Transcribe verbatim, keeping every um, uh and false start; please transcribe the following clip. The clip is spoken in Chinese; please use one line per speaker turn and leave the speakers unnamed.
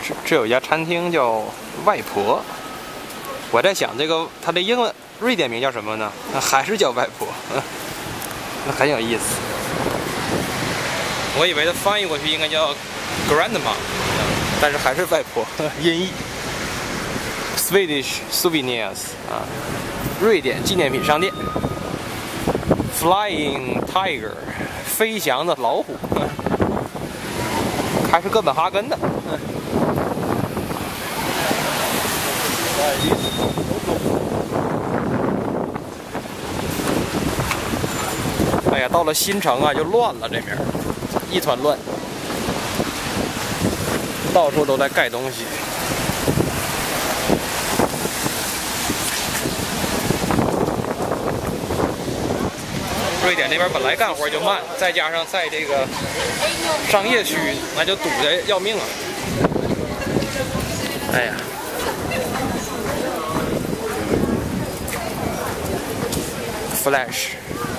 这这有一家餐厅叫外婆，我在想这个它的英文瑞典名叫什么呢？还是叫外婆，那很有意思。我以为它翻译过去应该叫 grandma， 但是还是外婆，音译。Swedish souvenirs 啊，瑞典纪念品商店。Flying tiger， 飞翔的老虎，还是哥本哈根的。哎呀，到了新城啊，就乱了，这边一团乱，到处都在盖东西。瑞典那边本来干活就慢，再加上在这个商业区，那就堵得要命啊！哎呀。Flash